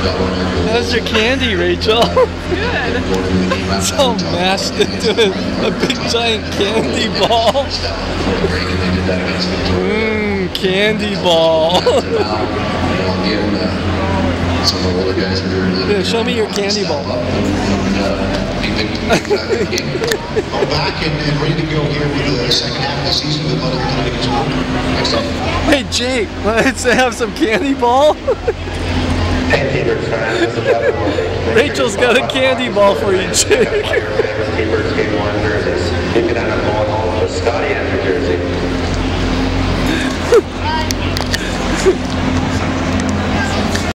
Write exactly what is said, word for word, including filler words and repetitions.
How's your candy, Rachel? Good. It's all mashed into a, a big giant candy ball. Mmm, candy ball. Yeah, show me your candy ball. I'm back and, and ready to go here with the second half of the season with Little Connecticut's work. Next up. Hey Jake, let's have some candy ball. Rachel's Rachel's got a candy ball for you, Jake.